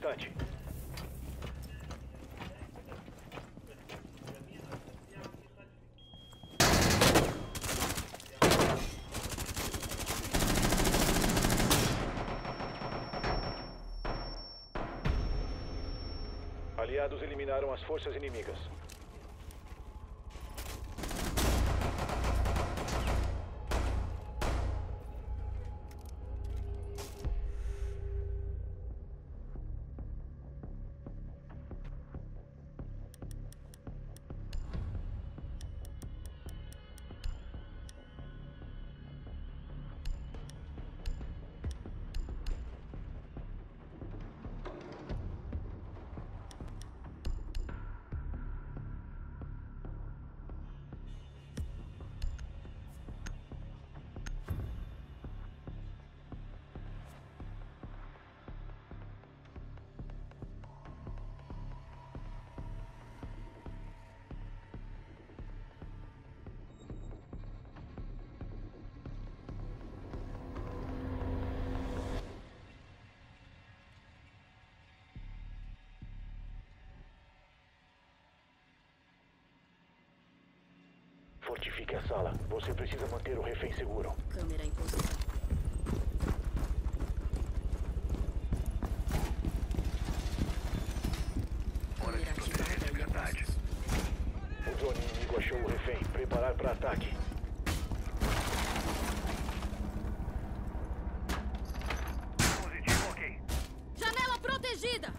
importante. Aliados eliminaram as forças inimigas. Fortifique a sala. Você precisa manter o refém seguro. Câmera em posição. Câmera ativada e apostos. O drone inimigo achou o refém. Preparar para ataque. Positivo, ok. Janela protegida!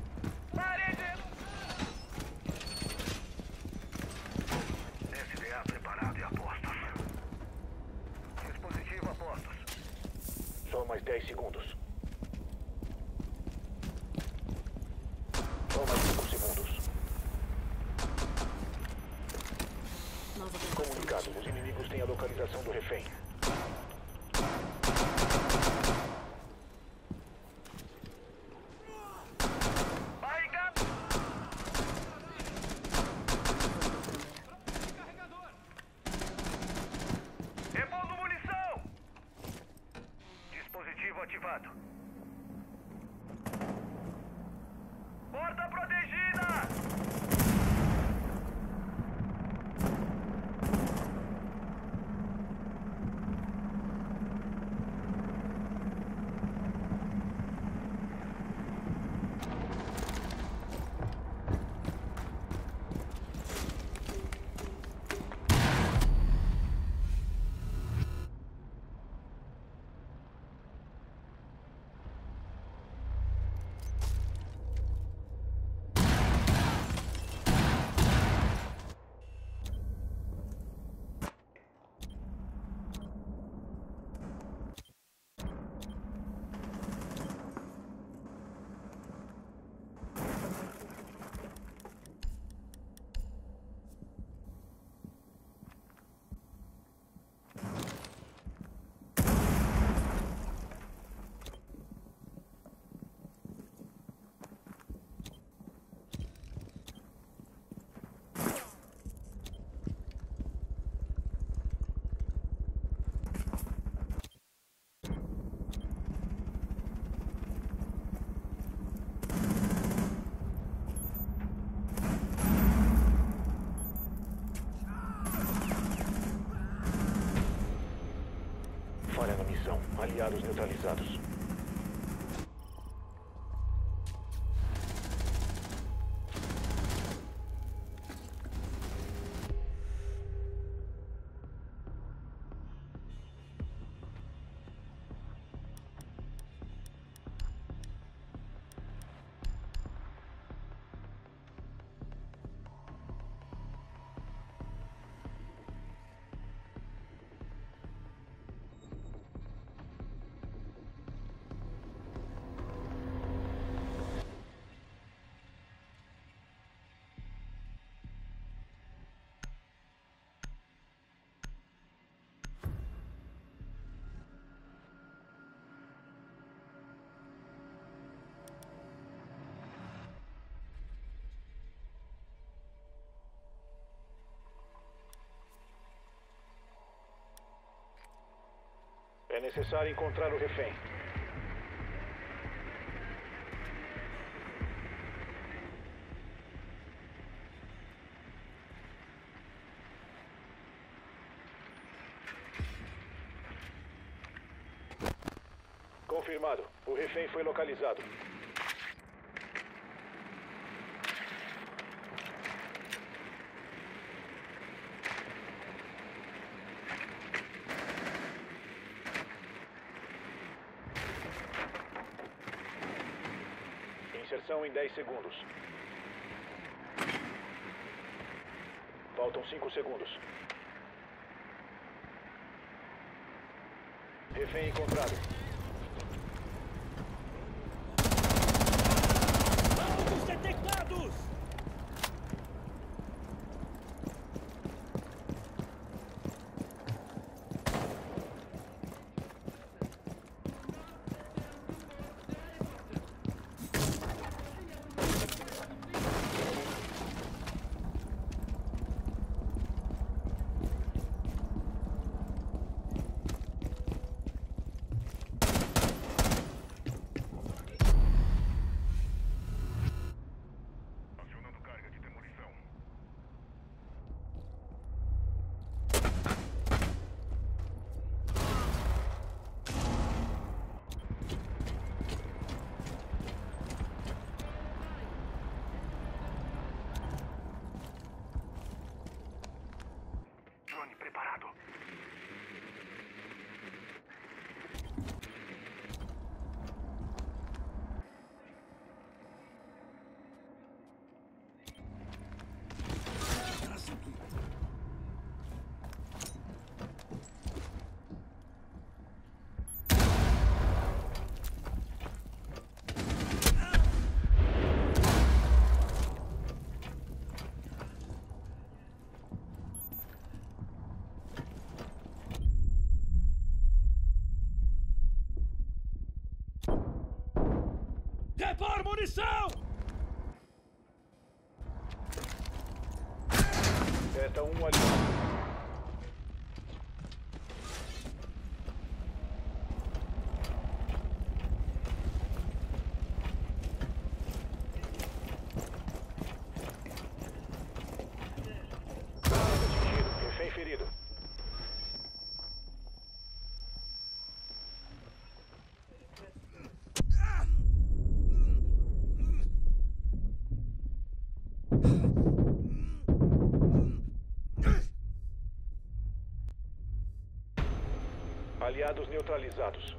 SDA preparado e a postos. Dispositivo a postos. Só mais 10 segundos. Só mais 5 segundos. Nova Comunicado. Os inimigos têm a localização do refém. Repondo munição! Dispositivo ativado. Porta protegida! Falha na missão. Aliados neutralizados. É necessário encontrar o refém. Confirmado. O refém foi localizado. Inserção em 10 segundos. Faltam 5 segundos. Refém encontrado. Alvos detectados! Drone preparado. Repor munição! Beta 1 aliado. Atingido. Refém ferido. Aliados neutralizados.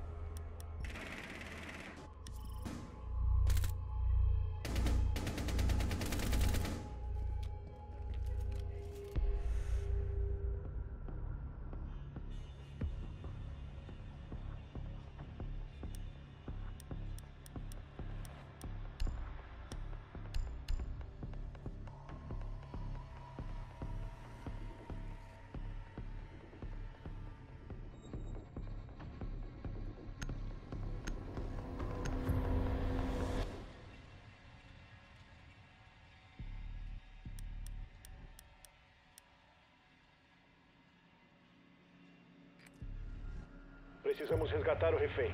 Precisamos resgatar o refém.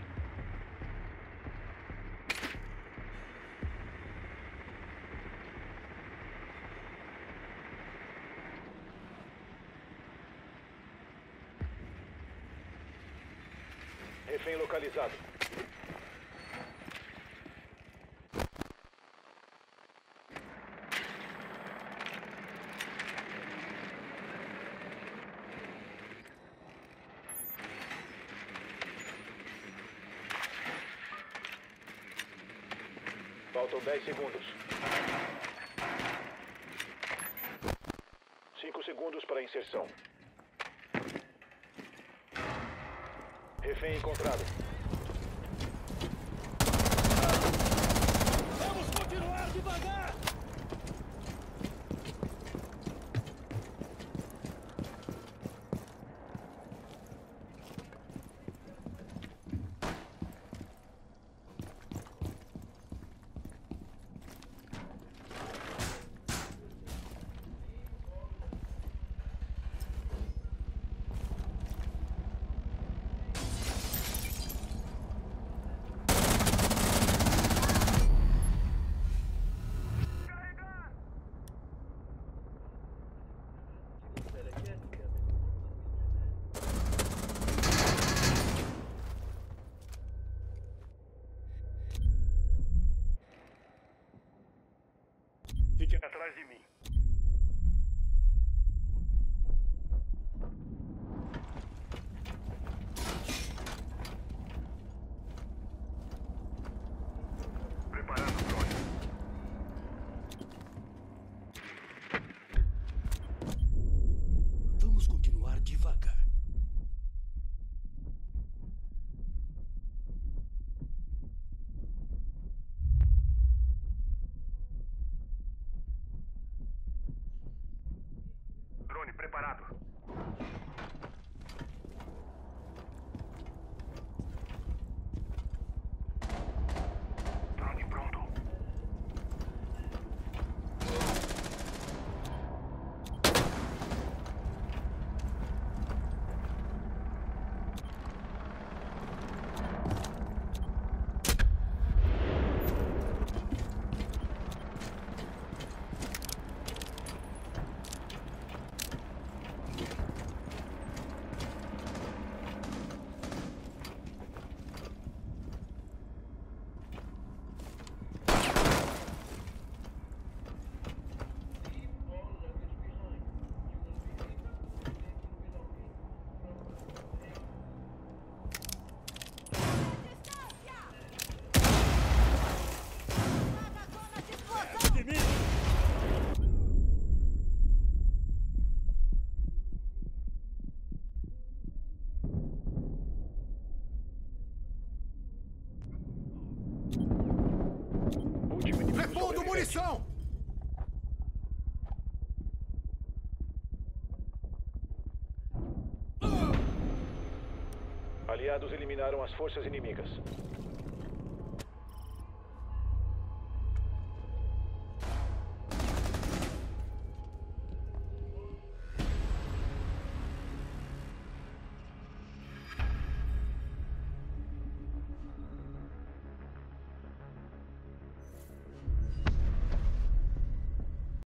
Refém localizado. Faltam 10 segundos. 5 segundos para a inserção. Refém encontrado. Vamos continuar devagar! Fique atrás de mim. Preparando o drone. Vamos continuar devagar. Drone preparado. Drone pronto. De mim! Último inimigo Repondo sobrevivente. munição! Aliados eliminaram as forças inimigas.